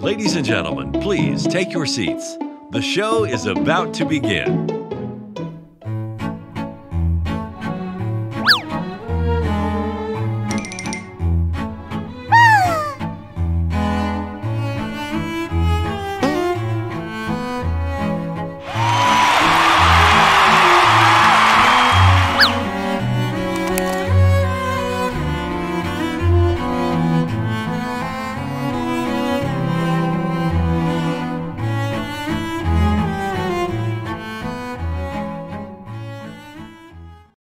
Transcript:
Ladies and gentlemen, please take your seats. The show is about to begin.